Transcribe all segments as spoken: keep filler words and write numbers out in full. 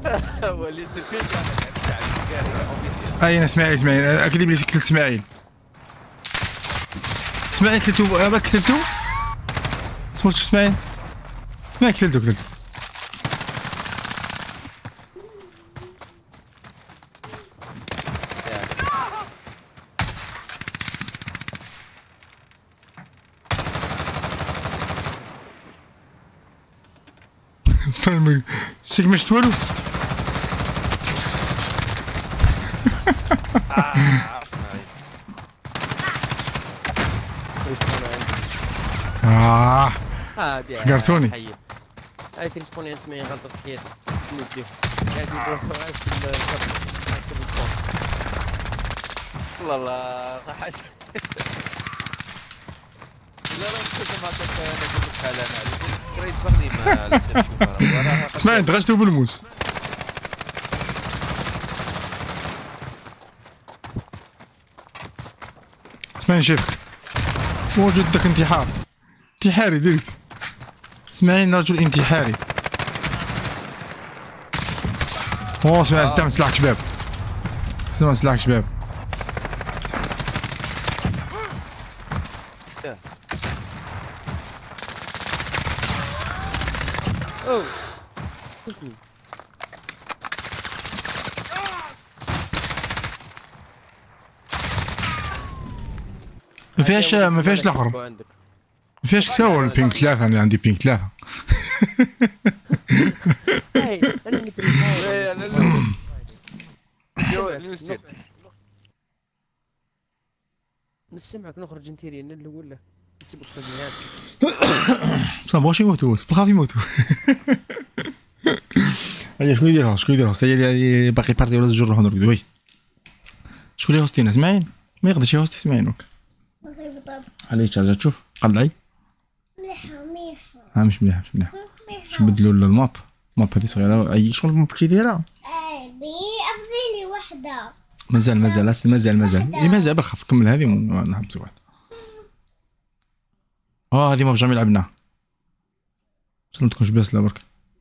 وليت فيك انا. اين اسماعيل اسماعيل اكيد بلي كلت اسماعيل اسماعيل كلتو انا كلتو سموش اسماعيل ما كلتو كلتو اسماعيل شيك مشت والو اه قرتوني هاي تريسبوني انت معي غلطة في حياتك تموت بيه قاعد يدور في الكبر والله لا حاس لا لا كنت ما كنت انا قلت لك حالا انا قريت بغني ما اسمع انت غشتو بالموس اسمعني شيخ وجدك انتحار انتحاري درت اسمعيني رجل انتحاري اوه اسمع استعمل سلاح شباب استعمل سلاح شباب اوه ما فيهاش ما فيهاش الاخر ما فيهاش كساوة البينك ثلاثة انا عندي بينك ثلاثة نسمعك نخرج نتيري الاول لا نسيبك في النهاية بصح مبغاوش يموتوا بالخاف يموتوا هيا شكون يديرها شكون يديرها هي باقي بارتي ولا زوج نروحو نرقدو وي شكون اللي هوستينا اسماعيل ما يقدرش يهوستي اسماعيل هاك عليه تشارجا تشوف قلعي مليحة مليحة ها مش مليحة مش مليحة باش نبدلو الماب الماب هادي صغيرة اي شغل الماب كي دايرة اي بي ابزيلي وحدة مازال مازال مازال مازال اي مازال بالخف كمل هذه ونحبسو واحد اه هذه ما بجا لعبناها باش ما تكونش باسلة برك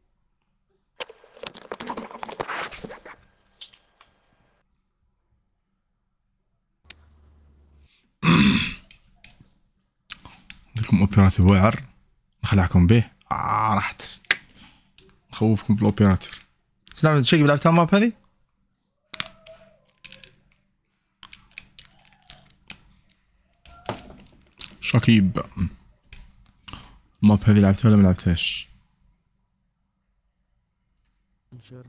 عندكم اوبيراتور واعر نخلعكم به اه راح نخوفكم بالاوبيراتور سلام شي لعبتها الماب هذه شكيب الماب هذه لعبتها ولا ما لعبتهاش؟ نشوف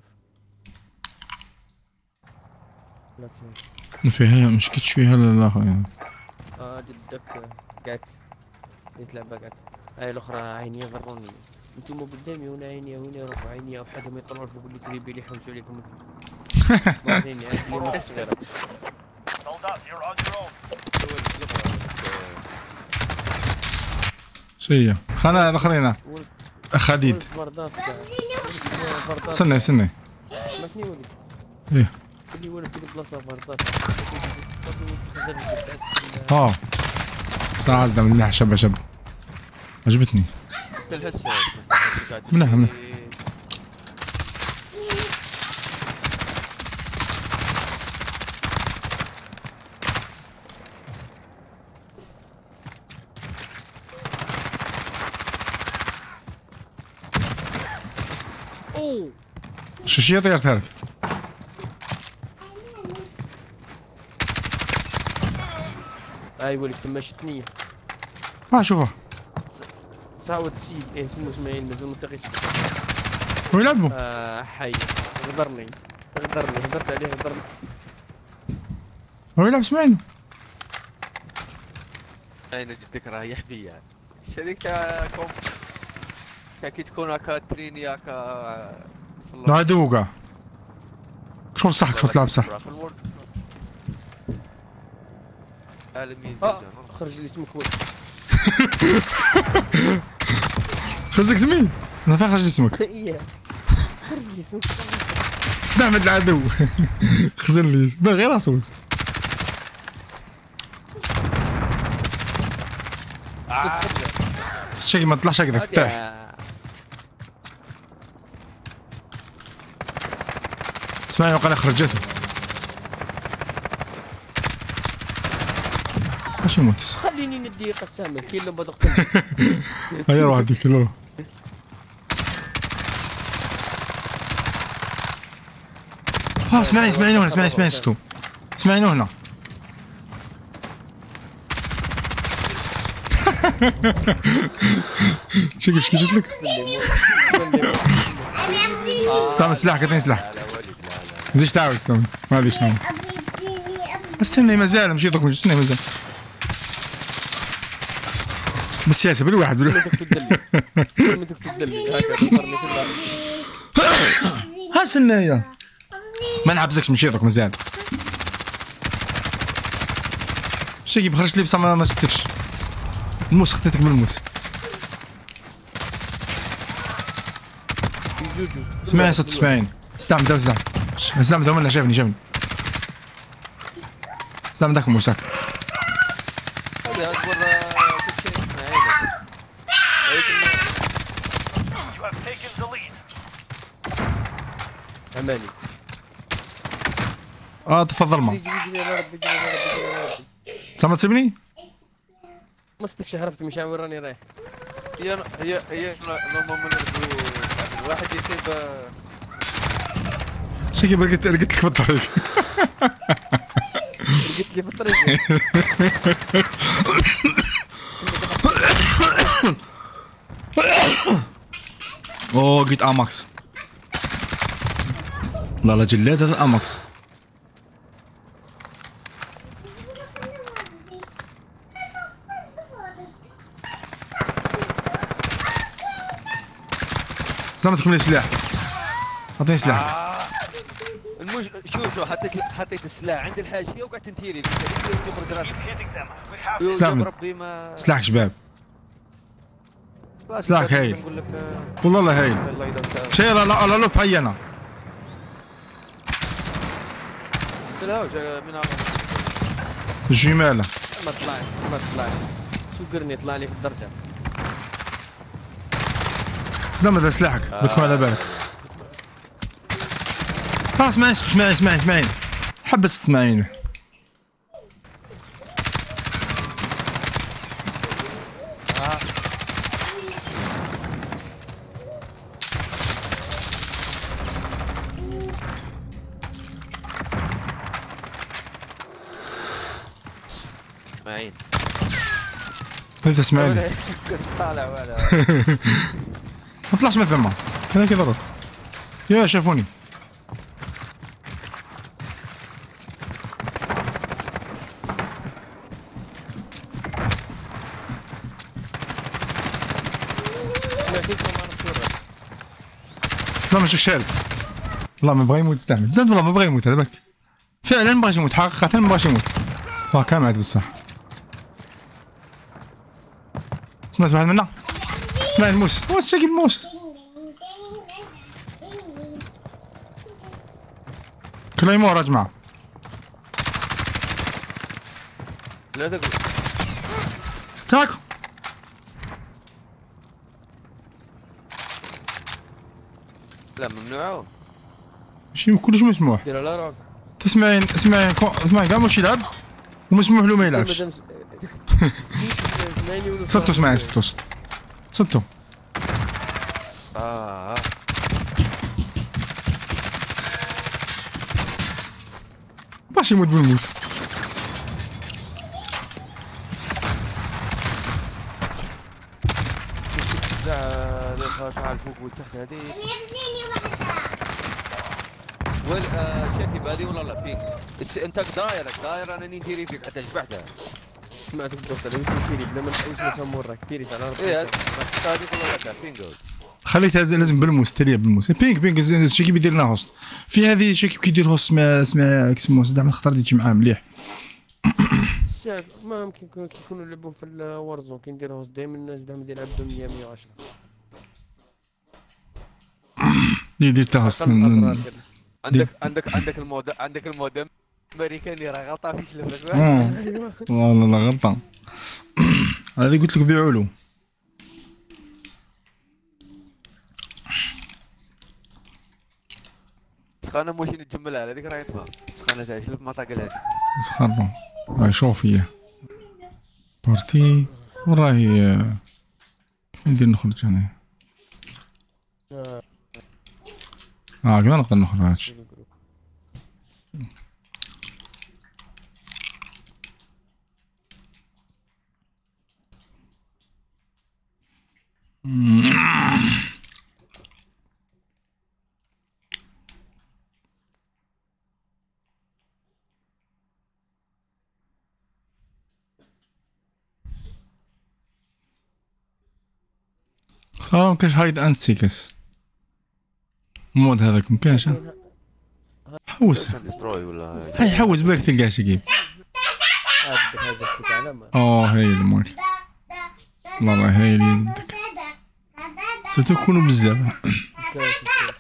ما فيها مش كتش فيها لا لا يعني اه جدك قعدت نتلعب قعدت هاي الاخرى عيني غروني انتم قدامي هنا عيني هنا يروحوا عيني او حدا ما يطلعوش بيقول لي تريبي لي يحوسوا عليكم عيني عيني صغيره شيء خلنا الاخرين خديد استنى استنى سمعتني ولي ايه اللي ولد في بلاصه فردات اه ساعة عزدة مليحة شبه شبه عجبتني منها منها اوه شاشية طيارة ثالث اي ولد ثم شتني اه شوفها ساوت سيد ايه اسمه اسماعيل مازال ما تقيتش هو يلعبوا اه حي غدرني غدرني هدرت عليه غدرني هو يلعب اسماعيل اين جدك راه يحبي يعني شركة كوم كي تكون هكا تريني هكا لا عدو كاع شغل صح شغل تلعب صح عالمي خرج لي اسمك ولد خرجك زميل انا فين خرج اسمك ايه خرج لي اسمك استعمل العدو خزن لي اسم غير راسوس شكي ما طلعش هكذاك تاح اسمعي وقال خرجته واش يموت خليني ندي قسام كاين لما دقت هيا روح هذيك روح ها اسمعي اسمعيني هنا اسمعي اسمعي ستو اسمعيني هنا شوف كيف قلت لك استعمل سلاحك اعطيني سلاحك زيد تعاود استعمل معليش نعم استني مازال مشي دوك استني مازال بالسياسة بالواحد بالواحد ها سنايا ما نحبسكش مشي دوك مازال شتي كيف خرجت لي بصح ما شفتكش الموس خطيتك من الموس اسمعي صوت تسمعيني استعمل داو استعمل استعمل داو منه شافني شافني استعمل ذاك الموس هاك اماني اه تفضل ما سامع تسيبني مستك شهربت مش عارف وين راني رايح هي هي هي نورمالمون الواحد يسيب شي كيف لقيت لقيت لك في الطريق لقيت لي في الطريق اوه لقيت اماكس لا لا جلاد هذا اماكس استنى تكمل سلاح اعطيني سلاح آه. المش... شو شو حطيت حطيت السلاح عند الحاجيه وقعدت نتيري تخرج راسك استعمل ربي ما سلاحك شباب سلاحك هايل نقول لك والله لا هايل الله يدوم شي لا لا لا لو بحي انا لا من جماله ما طلعش ما طلعش سوقرني طلع لي في الدرجه استنى هذا سلاحك آه. بتكون على بالك خلاص اسمعي اسمعي اسمعي اسمعي حبس تسمعيني آه. اسمعين انت اسمعيني كنت طالع ولا ما طلعش من ثم انا كي ضرب يا شافوني لا مش شال والله ما بغى يموت استعمل زاد والله ما بغى يموت هذا بالك فعلا ما بغاش يموت حقيقة ما بغاش يموت واه كان مات بصح سمعت واحد منا سمعت موس واش شاكي موس كلايمور يا جماعة لا تقول تاكو لا ممنوع ماشي كلش مسموح دير لا روك تسمعين اسمعين اسمعين كاع واش يلعب ومسموح له ما يلعبش صدتو اسمعين صدتو صدتو اه باش يموت بالموس تاع الفوق والتحت هذه وين شايفي بهذه ولا لا فيك انت دايرك داير انا نديري فيك حتى شبحتها سمعتك الدكتور انت تيري بلا ما نحوس نفهم وراك تيري على راسك ايه هذه ولا لا فين قول خليتها لازم بالموس تريا بالموس بينك بينك شي كيف يدير لنا هوست في هذه شي كيف كيدير هوست اسمها اسمها كيسموه زعما الخطر تجي معاه مليح ما يمكن كيكونوا يلعبوا في الورزون كي ندير هوست دائما الناس دائما يلعب ب مية مية وعشرة دير دير تا هوست عندك عندك عندك المودم عندك المودم امريكاني راه غلطان فيش لك والله لا غلطان هذه قلت لك بيعوا له سخانه ماشي نتجملها على هذيك راهي طفا السخانه تاع شلف ما طاقل هذيك سخانة راهي شوفية بارتي وراهي كيف ندير نخرج هنا آه، اه كذا نقدر نخرج هادشي الجروب. صار مكانش هايد اند سيكس المود هذاك مكانش ها؟ حوس ديستروي ولا هاي حوس بالك تلقاه شي كيف هاد هذا تلك علامة. اه هاي اللي مالك والله هاي اللي يدك ستكون بزاف كيف- كيف.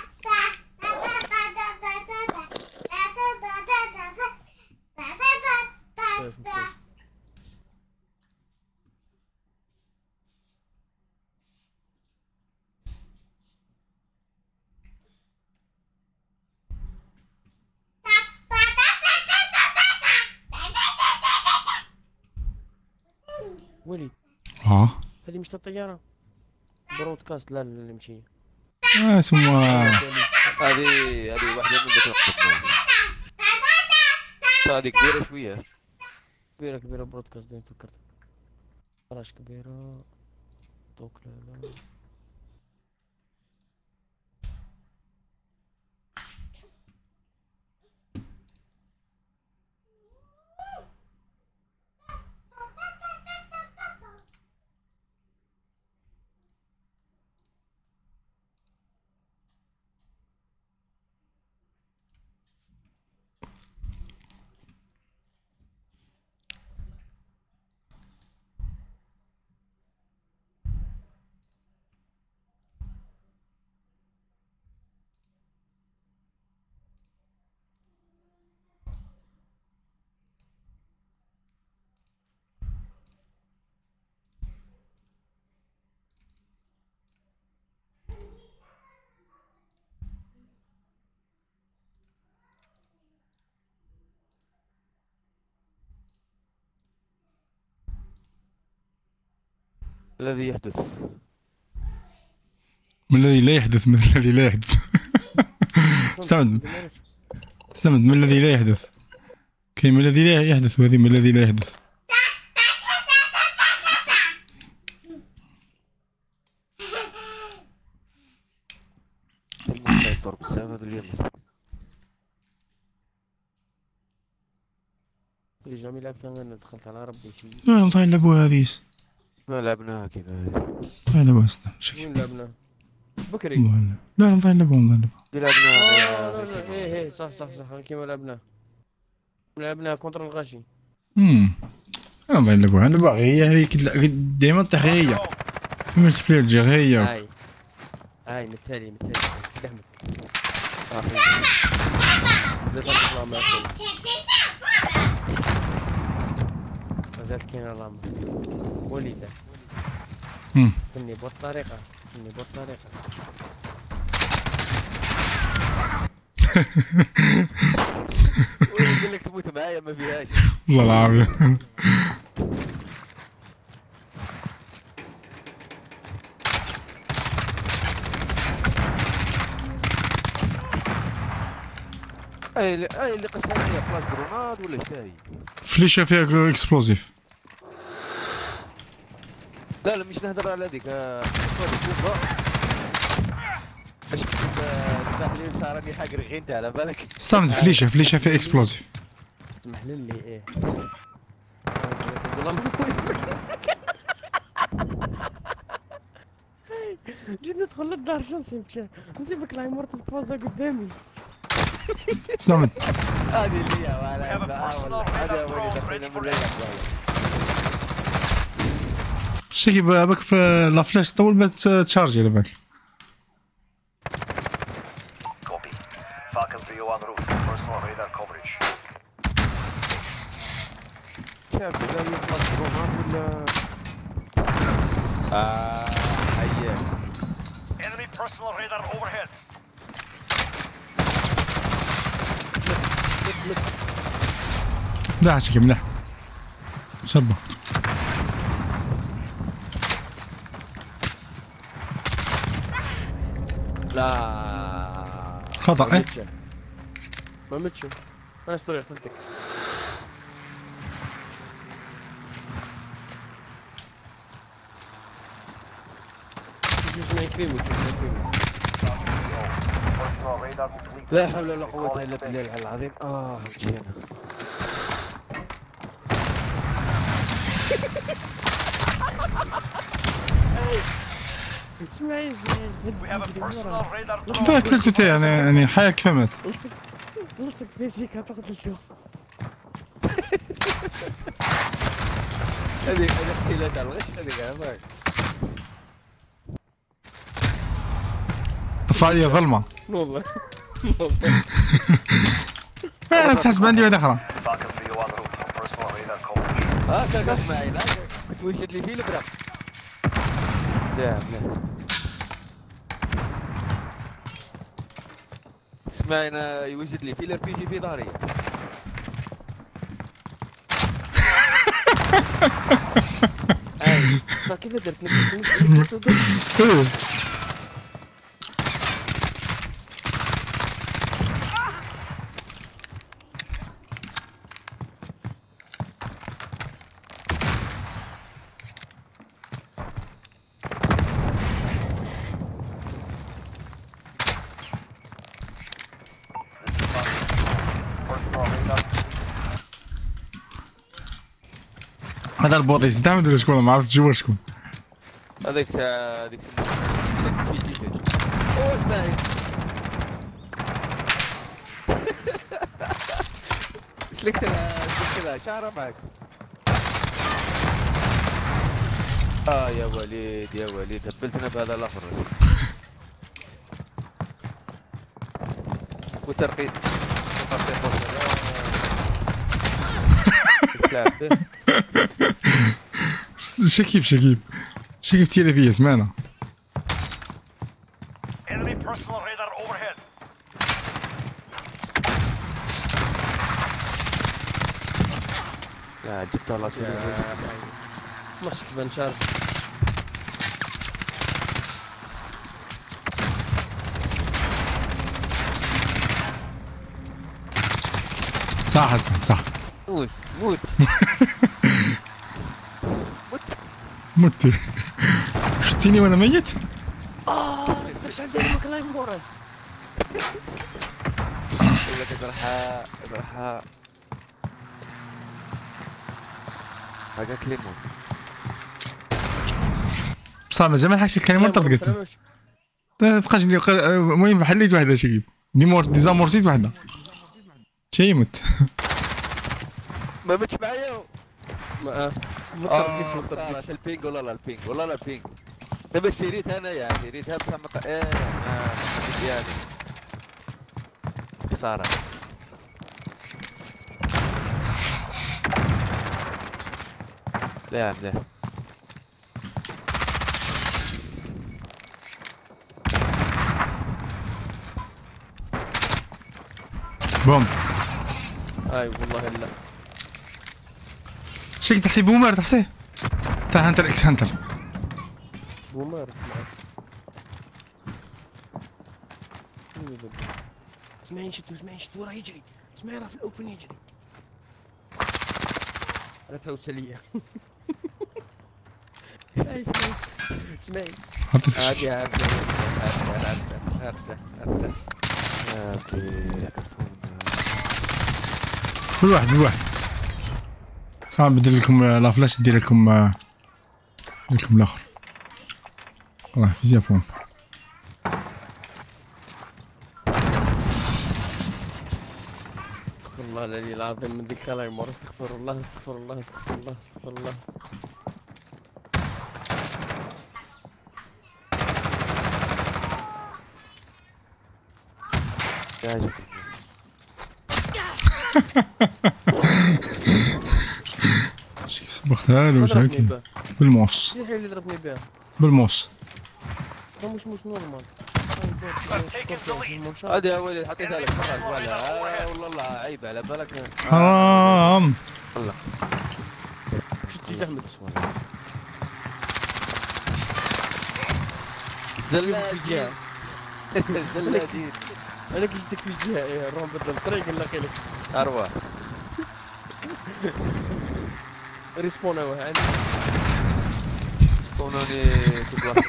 كيف- كيف. وليد اه هذه مش الطيارة برودكاست لا لا اللي مشي اه سموها هذه هذه واحده من ذيك القطب هذه كبيره شويه كبيرة كبيرة برودكاست دايما فكرت فراش كبيرة طوق لا لا الذي يحدث من الذي لا يحدث من الذي لا يحدث استمد استمد من الذي لا يحدث كاين من الذي لا يحدث وهذه من الذي لا يحدث المهم يضرب بالسيف هذا اليوم اللي جامي لعبت انا دخلت على ربي شي لا نطيح نلعبوا هذيس ما لعبناها كيف هذه نطيح نلعبوا استنى شكل وين لعبنا بكري لا لا نطيح نلعبوا نطيح نلعبوا آه، لعبناها لا لا ايه ايه صح صح صح كيما لعبنا لعبنا كونتر الغاشي امم انا نطيح نلعبوا انا باغي هي هذيك ديما طيح هي في ملتي بلاير تجي هي هاي هاي مثالي مثالي استحمل زي صار تطلع ما يقول مازالت كاين علامة وليدة امم فني بوط طريقة فني بوط طريقة ويقول لك تموت معايا ما فيهاش والله العظيم اي اللي اي اللي قصها هي فلاش جروناد ولا ايش هي؟ فليشه فيها اكسبلوزيف لا لا مش نهضر على هذيك شوفها اش اسمح لي صار راني حاقر غير انت على بالك استعمل فليشه فليشه فيها اكسبلوزيف اسمح لي ايه والله ما جيت ندخل للدار شنسي مشى نسيبك لاي مرت البوزة قدامي استعمل هذه اللي هي ولا هذا هو اللي دخلنا من الليل شتي بالك في لا فلاش طول ما تشارجي على بالك Copy. Falcon three oh one route. Personal radar coverage. شاف لا يفلاش جروناد ولا اه حياك Enemy personal radar overhead. ملاح شكي ملاح شبه لا خطأ ما ايه متش. ما متش انا اشتري قتلتك. شوف ما يكرمك Personal radar complete. لا حول ولا قوة الا بالله العلي العظيم. اه همشي انا. اسمعي We have a personal radar drone. كيف قتلته تي يعني يعني حياة كفمت لصق لصق فيك قتلته. هذيك هذيك حيلة تاع الغش هذيك عافاك. طفى عليا ظلمة والله انا تحسب عندي واحدة أخرى Falcon three oh one route. Personal radar complete. ها كان اسمعي لا كنت وجد لي فيه البرا. لا لا اسمعي انا يوجد لي فيه الار بي جي في ظهري. اي صار كيف درت نفس إيه. Personal radar. هذا البوطيس دائما ادري شكون ما عرفت شو شكون هذيك تاع هذيك في جي في. اوه اسمعي. سلكت لها سلكت لها شعره معك. اه يا وليد يا وليد هبلتنا بهذا الاخر. وترقيد تلعب به. شكيب شكيب شكيب تيلي فيا سمعنا Enemy personal radar overhead. لا جبت والله مسك بنشار. صح حسن صح موت موت. مت شتيني وانا ميت اه ايش عندي مكلاين مورا. يقول لك اذبحها اذبحها. هكاك ليمون. بصح مازال ما لحقش الكلمة طلقت فقاش المهم حليت واحدة شكيب ديمور ديزامورسيت واحدة شي مت ما متش معايا. ما ما اه ترقيتش ما خسارة ترقيتش. البينج والله لا البينج والله لا البينج. دابا سيريت انا يعني سيريتها بصح ما ق- ايه ما ديالي خسارة. لا لا بوم اي والله لا. شكي تحسي بومر تحسي تاع هانتر اكس هانتر بومر معك. اسمعي شدوا اسمعي شدوا راه يجري. اسمعي راه في الاوبن يجري. لا توسلية. اي اسمعي اسمعي حطيت عادي الشكي عادي ارجع ارجع ارجع ارجع. اوكي كل واحد كل واحد صعب بدير لكم لا فلاش ندير لكم ندير لكم الاخر راه في زيابون استغفر الله العلي العظيم من ذيك الله يمر. استغفر الله استغفر الله استغفر الله استغفر الله. يعجبني. شكي سبختها له ضربني هكي بها. بالموس شنو الحاجة اللي ضربني بها؟ بالموس هو مش مش نورمال. هذه يا وليد حطيتها لك مرة ولا والله الله عيب على بالك. حرام. والله شتي احمد زلاجين زلاجين. انا كشتك في الجهه ايه نروح نبدل الطريق نلاقي لك ارواح ريسبون واحد كونوني تبلاص.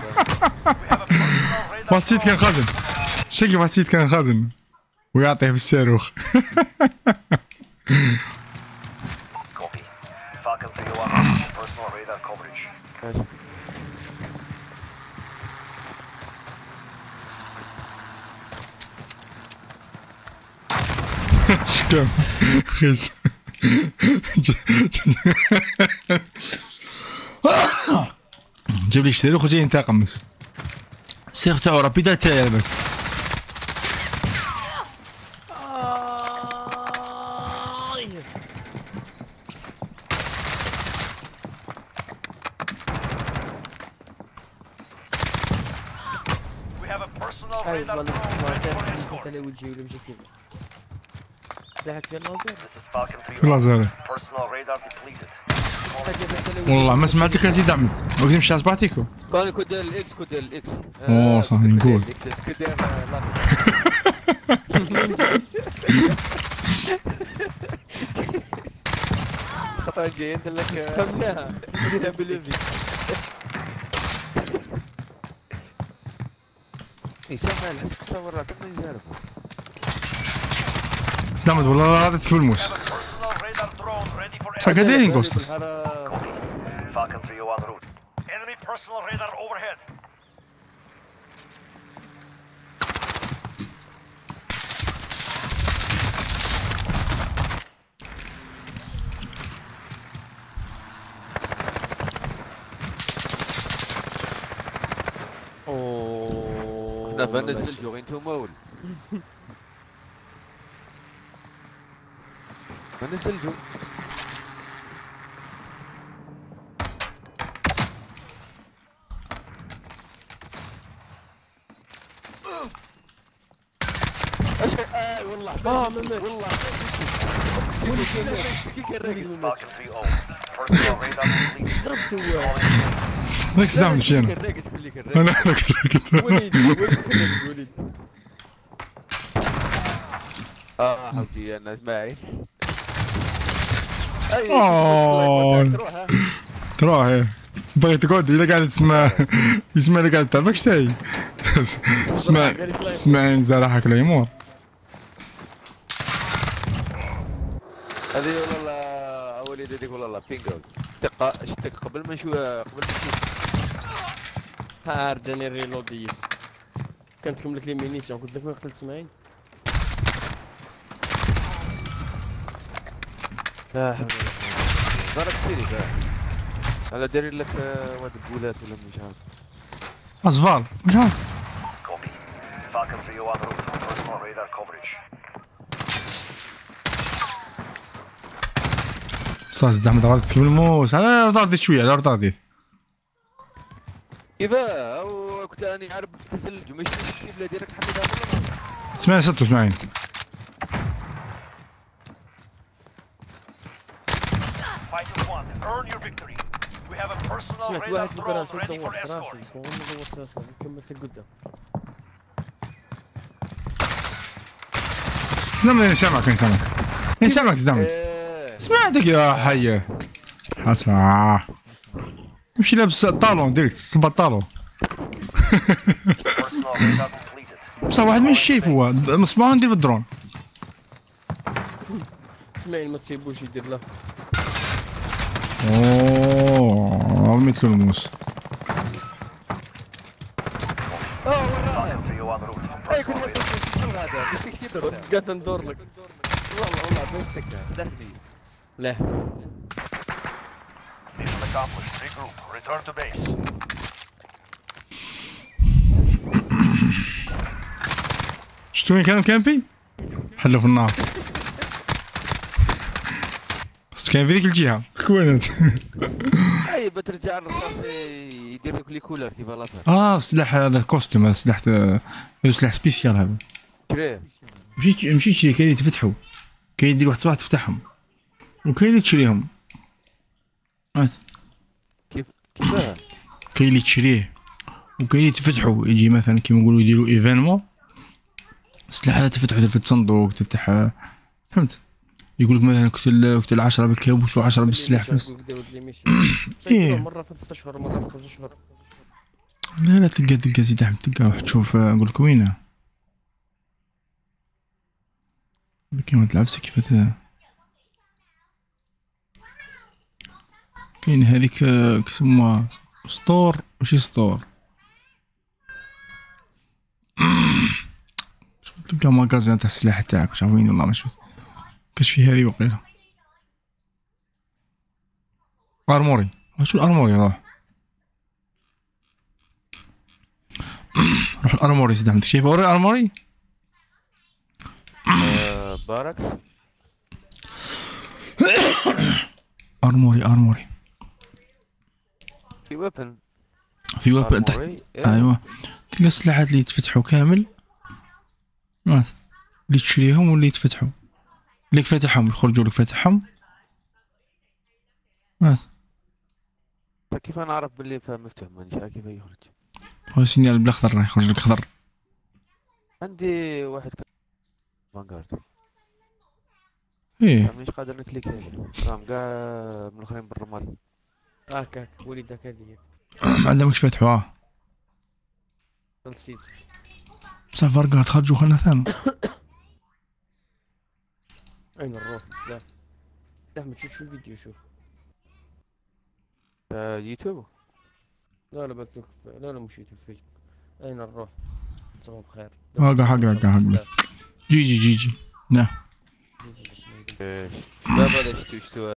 بسيط كان خازن شكل بسيط كان خازن ويعطيه في الصاروخ. Copy. Falcon three oh one, personal radar coverage. شكرا خيس. جيب لي الصاروخ وجاي ينتقم بس. الصاروخ تاعو رابيدا تاعي على بالك. We have a personal هاي radar والله drone ready for انت escort. اللي وجهي ولا مشي كذا ضحك في اللازر This is Falcon three في oh one. اللازر. Personal radar depleted. والله ما سمعتك يا سيدي عمد. وقت مش بعطيكو. كان كود الاكس كود الاكس. اوه صح نقول. الاكس كود خطأ جاي انت لك فهمناها بدينا بالليفي يسمع الحس تصور كم يجرب. استعمد والله هذا تكفي الموس. Personal radar drone ready for escort. ساكدين قصص. Falcon three oh one route. Enemy personal radar overhead. اوه انا بنزل جو انتو مول. بنزل جو. اي والله اه ممت والله Falcon three oh. Personal radar depleted. ضربته هذاك استعمل مشينا. الراقص يقول لك انا الراقص. انا كنت كنت. وليد وليد وليد اه حبيبي الناس معي. اوه تروح ها. تروح ايه بغيت تقعد الا قاعد تسمع يسمع اللي قاعد تلعب اش تاي اسمع اسمع زرعك ليمور. هذه والله وليد هذيك والله بينجو. تق اشتك قبل ما نشوف قبل ما نشوف. ها رجعني ريلوديس كانت كملت لي مينيسيون قلت لك ما قتلت اسماعيل. لا حول ولا قوة. ضرب سيري بقى. انا داير لك واد بولات ولا مش عارف. اصفار مش عارف. Copy. Falcon three oh one route. Personal radar coverage. صاص زعما غادي تكمل الموس على الارض رديت شويه على الارض رديت. كيفاه او كنت اني عارف تسلج ومش تسلج بلا ديريكت حميدها والله. اسمعي ستو اسمعين. Fighter one. Earn your victory. We have a personal سمعت radar واحد drone بالكراسي ready دور for راسي escort. وانا دورت راسي كملت لقدام. زعما انا سامعك انا سامعك. انا سامعك زعما. ايه سمعتك يا حي. حسرة. يمشي لابس طالون ديريكت صبا طالون. Personal radar completed. بصح واحد مش شايف هو مصباح عندي في الدرون. اسماعيل ما تسيبوش يدير له. اوه رميت له الموس. Falcon three oh one route. اي Personal كنت radar. شنو هذا؟ ايش فيك تدور؟ قاعد ندور لك. والله والله بستك دهني. لا Mission accomplished. Regroup. Return to base. شفتوا وين كان كامبي؟ حلو في النار. بس كان في ذيك الجهة. كوينت. اي بترجع الرصاص يدير لك لي كولر كيف لافان. اه سلاح هذا كوستيم، هذا سلاح هذا سلاح سبيسيال هذا. شريه. مشيت مشيت تشري، كاين اللي يتفتحوا، كاين يدير واحد الصباح تفتحهم، وكاين اللي تشريهم. كيف كيفاه؟ كاين اللي تشريه وكاين اللي تفتحوا، يجي مثلا كيما نقولوا يديروا ايفينمون، السلاح هذا تفتحوا، تفتح الصندوق، تفتح، فهمت؟ يقول لك مثلا قتل قتل عشرة بالكابوس وعشرة بالسلاح في نفس. ايه مره في ثلاث اشهر مره في خمس اشهر. لا لا تلقى تلقى زيد احمد، تلقى روح تشوف. نقول لك وينه كيما تلعب كيف كاين هذيك كيسموها ستور، ماشي ستور، تلقى ماغازين تاع السلاح تاعك، واش وين والله ما شفت كاش في هذه وقيله. ارموري، شو الارموري؟ روح روح الارموري زيد عندك شايف اوري ارموري؟ آه باركس. ارموري ارموري في ويبن، في ويبن تحت. ايوا تلقى السلاحات اللي يتفتحوا كامل، اللي تشريهم واللي يتفتحوا، اللي فاتحهم يخرجوا لك فاتحهم. مات كيف انا اعرف باللي فهم مفتوح؟ مانيش عارف كيف يخرج. هو السينيال بالاخضر راه يخرج لك خضر. عندي واحد فانغارد، ايه مانيش قادر نكليك عليه، راهم كاع من الاخرين بالرماد. هاك هاك وليدك هذه ما عندهمش فاتحوا. اه نسيت بصح فانغارد خرجوا خلنا ثاني. اين نروح بزاف. احمد شوف شو الفيديو، شوف آه يوتيوب. لا لا بس لا لا مش يوتيوب، فيسبوك. اين نروح؟ صباح بخير. هاكا حق حق جي جي جي جي نعم. جي جي. لا بلاش شتو شتو